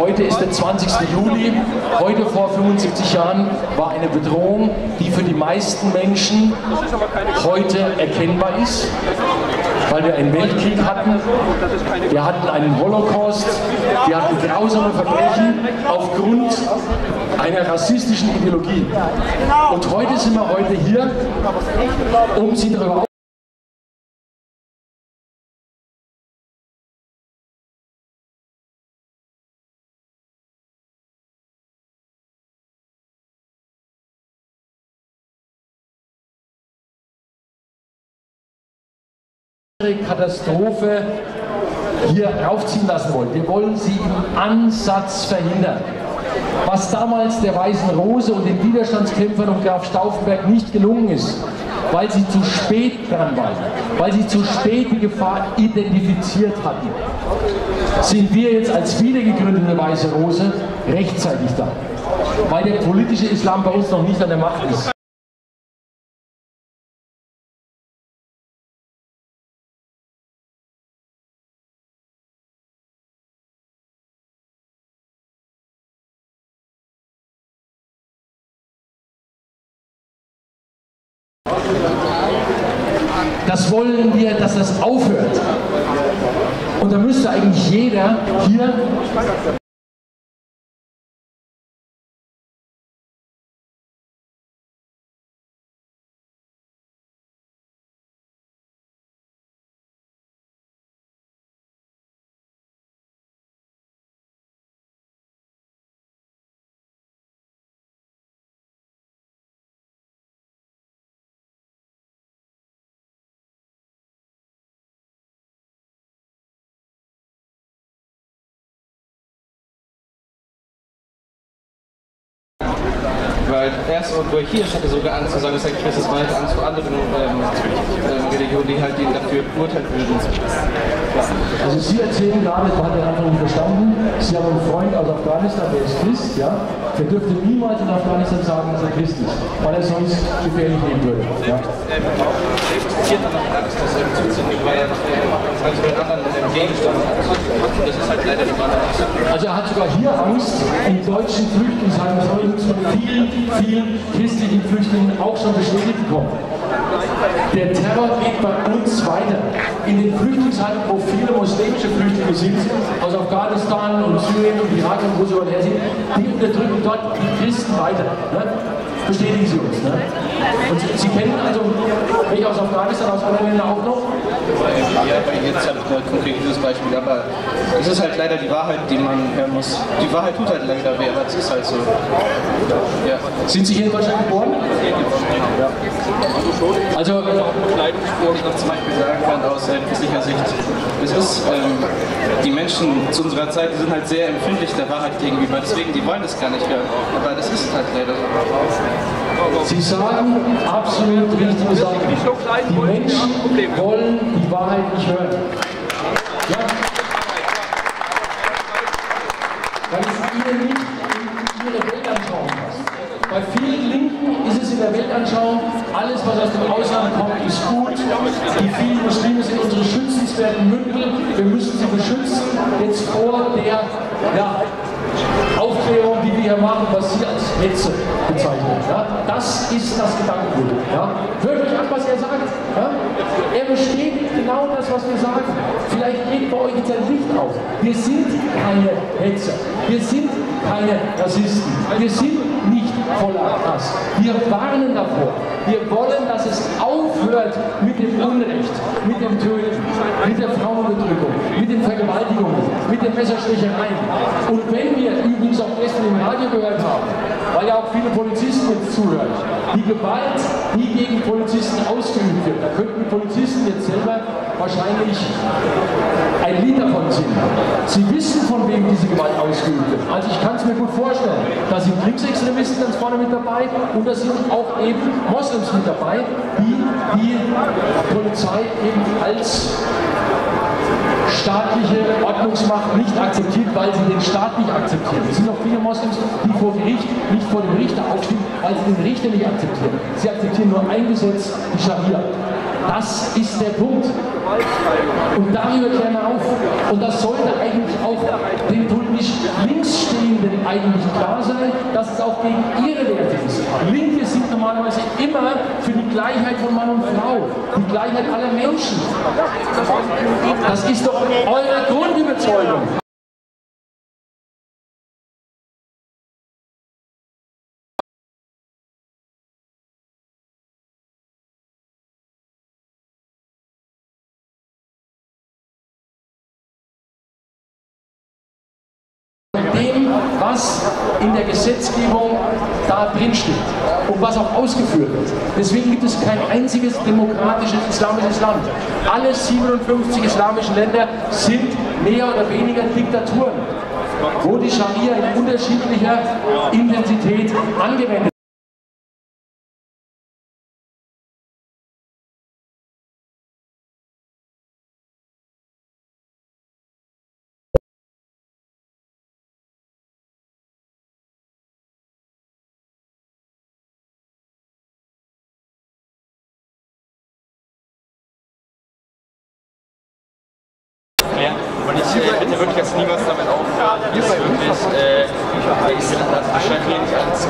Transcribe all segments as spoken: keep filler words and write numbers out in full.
Heute ist der zwanzigste Juli. Heute vor fünfundsiebzig Jahren war eine Bedrohung, die für die meisten Menschen heute erkennbar ist, weil wir einen Weltkrieg hatten, wir hatten einen Holocaust, wir hatten grausame Verbrechen aufgrund einer rassistischen Ideologie. Und heute sind wir heute hier, um Sie darüber Katastrophe hier raufziehen lassen wollen. Wir wollen sie im Ansatz verhindern. Was damals der Weißen Rose und den Widerstandskämpfern um Graf Stauffenberg nicht gelungen ist, weil sie zu spät dran waren, weil sie zu spät die Gefahr identifiziert hatten, sind wir jetzt als wiedergegründete Weiße Rose rechtzeitig da, weil der politische Islam bei uns noch nicht an der Macht ist. Das wollen wir, dass das aufhört. Und da müsste eigentlich jeder hier weil erst und wo ich hier ist, hatte sogar Angst zu sagen, dass er Christus war, hatte Angst vor anderen ähm, ähm, Religionen, die halt ihn dafür beurteilt würden. Ja. Also Sie erzählen gerade, man hat den Anfang nicht verstanden, Sie haben einen Freund aus Afghanistan, der ist Christ, ja? Der dürfte niemals in Afghanistan sagen, dass er Christ ist, weil er sonst gefährlich leben würde. Ja? Ähm, respektiert dann noch Angst, dass er im Zuzug weil er also den anderen im Gegenstand hat. Das ist halt leider die Wahrheit. Also er hat sogar hier Angst, in deutschen Flüchtlingsheimen soll uns mit vielen, vielen christlichen Flüchtlingen auch schon bestätigt bekommen. Der Terror geht bei uns weiter. In den Flüchtlingsheimen, wo viele muslimische Flüchtlinge sind, aus Afghanistan und Syrien und Irak und wo sie her sind, die unterdrücken dort die Christen weiter. Ne? Bestätigen Sie uns. Ne? Und Sie, Sie kennen also mich aus Afghanistan, aus anderen Ländern auch noch? Ja, jetzt habe ich mal konkret dieses Beispiel, aber es ist halt leider die Wahrheit, die man hören muss. Die Wahrheit tut halt leider weh, aber es ist halt so. Ja. Sind Sie hier in Deutschland geboren? Ja. Also, wo ich noch zum Beispiel sagen kann, aus äh, christlicher Sicht, es ist, ähm, die Menschen zu unserer Zeit, die sind halt sehr empfindlich der Wahrheit gegenüber, deswegen, die wollen das gar nicht hören, aber das ist halt leider so. Sie sagen absolut richtige Sachen. Die Menschen wollen die Wahrheit nicht hören. Ja? Weil es ihnen nicht in ihre Weltanschauung passt. Bei vielen Linken ist es in der Weltanschauung, alles was aus dem Ausland kommt, ist gut. Die vielen Muslime sind unsere schützenswerten Mündel. Wir müssen sie beschützen, jetzt vor der ja, Aufklärung, die wir hier machen, was Sie als Hetze bezeichnen. Ja? Das ist das Gedankengut. Ja? Hört euch an, was er sagt. Ja? Er bestätigt genau das, was wir sagen. Vielleicht geht bei euch jetzt ein Licht auf. Wir sind keine Hetzer. Wir sind keine Rassisten. Wir sind nicht voller Hass. Wir warnen davor. Wir wollen, dass es aufhört mit dem Unrecht, mit dem Töten, mit der Frauenbedrückung, mit den Vergewaltigungen, mit den Messerstechereien. Und wenn wir übrigens auch gestern im Radio gehört haben, weil ja auch viele Polizisten jetzt zuhören, die Gewalt, die gegen Polizisten ausgeübt wird, da könnten die Polizisten jetzt selber wahrscheinlich ein Lied davon singen. Sie wissen, von wem diese Gewalt ausgeübt wird. Also ich kann es mir gut vorstellen, da sind Kriegsextremisten ganz vorne mit dabei und da sind auch eben Moslems mit dabei, die die Polizei eben als staatliche Ordnungsmacht nicht akzeptiert, weil sie den Staat nicht akzeptieren. Es sind auch viele Moslems, die vor Gericht nicht vor dem Richter aufstehen, weil sie den Richter nicht akzeptieren. Sie akzeptieren nur ein Gesetz, die Scharia. Das ist der Punkt. Und darüber klären wir auf. Und das sollte eigentlich auch den politisch Linksstehenden eigentlich klar sein, dass es auch gegen ihre Werte ist. Linke sind normalerweise immer für die Gleichheit von Mann und Frau, die Gleichheit aller Menschen. Das ist doch eure Grundüberzeugung. Dem, was in der Gesetzgebung da drin steht und was auch ausgeführt wird. Deswegen gibt es kein einziges demokratisches islamisches Land. Alle siebenundfünfzig islamischen Länder sind mehr oder weniger Diktaturen, wo die Scharia in unterschiedlicher Intensität angewendet wird. Ja, und ich äh, bitte wirklich jetzt niemals damit aufhören, dass wirklich äh, Islam wahrscheinlich als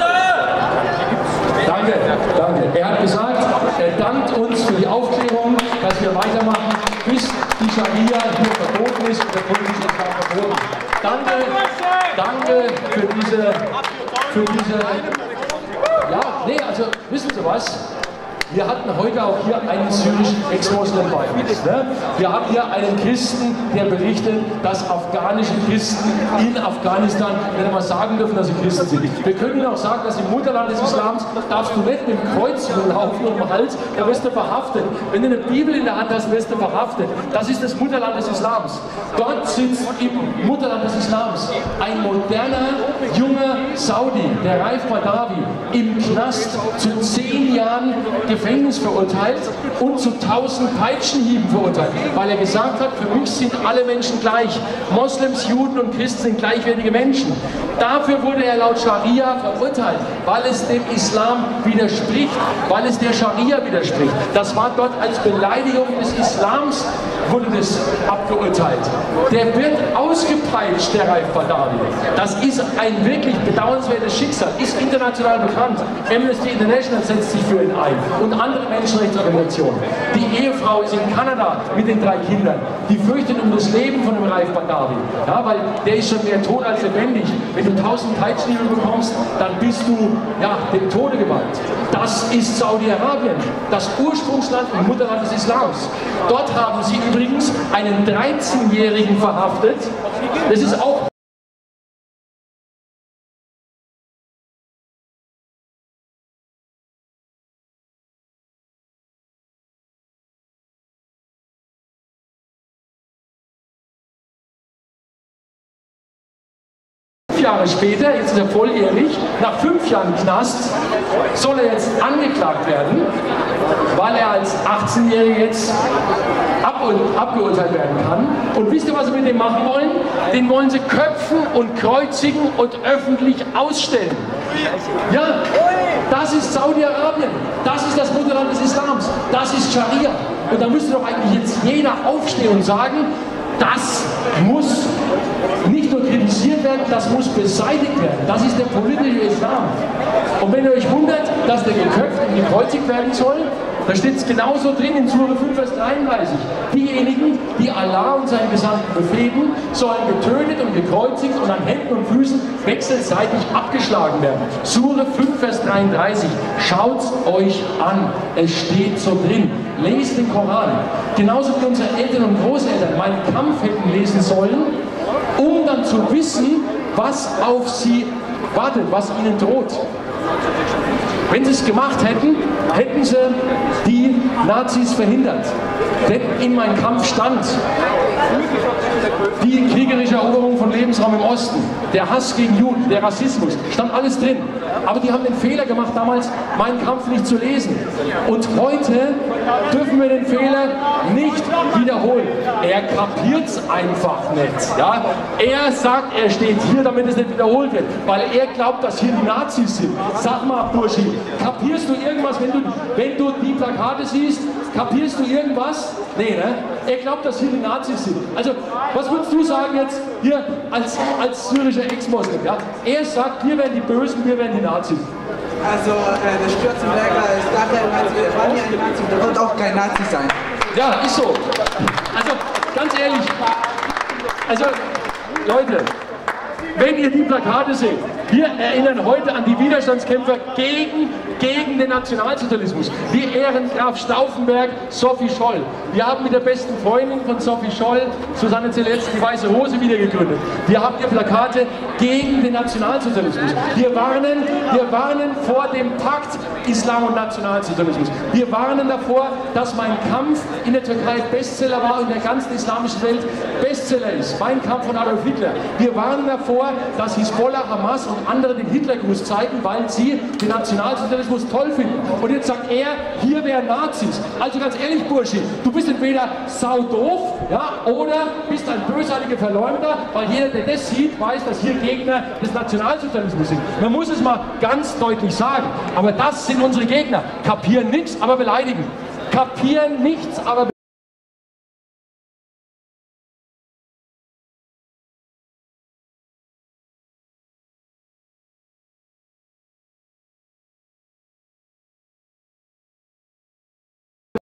Danke, danke. Er hat gesagt, er dankt uns für die Aufklärung, dass wir weitermachen, bis die Scharia hier verboten ist und der politische Islam verboten ist. Danke, danke für diese, für diese, ja, nee, also wissen Sie was? Wir hatten heute auch hier einen syrischen Ex-Moslem bei uns. Ne? Wir haben hier einen Christen, der berichtet, dass afghanische Christen in Afghanistan nicht einmal sagen dürfen, dass sie Christen sind. Wir können Ihnen auch sagen, dass im Mutterland des Islams darfst du nicht mit dem Kreuz rumlaufen und dem Hals, da wirst du verhaftet. Wenn du eine Bibel in der Hand hast, wirst du verhaftet. Das ist das Mutterland des Islams. Dort sitzt im Mutterland des Islams ein moderner, junger Saudi, der Raif Badawi, im Knast zu zehn Jahren Gefängnis verurteilt und zu tausend Peitschenhieben verurteilt, weil er gesagt hat, für mich sind alle Menschen gleich. Moslems, Juden und Christen sind gleichwertige Menschen. Dafür wurde er laut Scharia verurteilt, weil es dem Islam widerspricht, weil es der Scharia widerspricht. Das war dort als Beleidigung des Islams, wurde das abgeurteilt. Der wird ausgepeitscht, der Raif Badawi. Das ist ein wirklich bedauernswertes Schicksal, ist international bekannt. Amnesty International setzt sich für ihn ein und andere Menschenrechtsorganisationen. Die Ehefrau ist in Kanada mit den drei Kindern. Die fürchtet um das Leben von dem Raif Badawi. Ja, weil der ist schon mehr tot als lebendig. Wenn du tausend Peitschenhiebe bekommst, dann bist du ja, dem Tode geweiht. Das ist Saudi-Arabien, das Ursprungsland und Mutterland des Islams. Dort haben sie übrigens einen dreizehnjährigen verhaftet. Das ist auch Jahre später, jetzt ist er volljährig, nach fünf Jahren Knast, soll er jetzt angeklagt werden, weil er als achtzehnjähriger jetzt ab abgeurteilt werden kann. Und wisst ihr, was sie mit dem machen wollen? Den wollen sie köpfen und kreuzigen und öffentlich ausstellen. Ja, das ist Saudi-Arabien, das ist das Mutterland des Islams, das ist Scharia. Und da müsste doch eigentlich jetzt jeder aufstehen und sagen, das muss nicht nur kritisiert werden, das muss beseitigt werden. Das ist der politische Islam. Und wenn ihr euch wundert, dass der geköpft und gekreuzigt werden soll, da steht es genauso drin in Sure fünf, Vers dreiunddreißig. Diejenigen, die Allah und seinen Gesandten befehden, sollen getötet und gekreuzigt und an Händen und Füßen wechselseitig abgeschlagen werden. Sure fünf, Vers dreiunddreißig. Schaut es euch an. Es steht so drin. Lest den Koran. Genauso wie unsere Eltern und Großeltern meinen Kampf hätten lesen sollen, um dann zu wissen, was auf sie wartet, was ihnen droht. Wenn sie es gemacht hätten, hätten sie die Nazis verhindert. Denn in meinem Kampf stand, Die kriegerische Eroberung von Lebensraum im Osten, der Hass gegen Juden, der Rassismus, stand alles drin. Aber die haben den Fehler gemacht, damals Mein Kampf nicht zu lesen. Und heute dürfen wir den Fehler nicht wiederholen. Er kapiert es einfach nicht. Ja? Er sagt, er steht hier, damit es nicht wiederholt wird, weil er glaubt, dass hier die Nazis sind. Sag mal, Burschi, kapierst du irgendwas, wenn du, wenn du die Plakate siehst? Kapierst du irgendwas? Nee, ne? Er glaubt, dass hier die Nazis sind. Also, was würdest du sagen jetzt hier als, als syrischer Ex-Moslem? Ja? Er sagt, wir werden die Bösen, wir werden die Nazis. Also, äh, der Stürzenberger ist nachher ein Nazi, war nie ein Nazi, der wird auch kein Nazi sein. Ja, ist so. Also, ganz ehrlich, also, Leute, wenn ihr die Plakate seht, wir erinnern heute an die Widerstandskämpfer gegen, gegen den Nationalsozialismus. Wir ehren Graf Stauffenberg, Sophie Scholl. Wir haben mit der besten Freundin von Sophie Scholl, Susanne Zieletz, die Weiße Hose wieder gegründet. Wir haben hier Plakate gegen den Nationalsozialismus. Wir warnen, wir warnen vor dem Pakt Islam und Nationalsozialismus. Wir warnen davor, dass Mein Kampf in der Türkei Bestseller war und in der ganzen islamischen Welt Bestseller ist. Mein Kampf von Adolf Hitler. Wir warnen davor, dass Hisbollah, Hamas und andere den Hitlergruß zeigen, weil sie den Nationalsozialismus toll finden. Und jetzt sagt er, hier wären Nazis. Also ganz ehrlich, Burschi, du bist entweder saudoof, ja, oder bist ein bösartiger Verleumder, weil jeder, der das sieht, weiß, dass hier Gegner des Nationalsozialismus sind. Man muss es mal ganz deutlich sagen. Aber das sind unsere Gegner. Kapieren nichts, aber beleidigen. Kapieren nichts, aber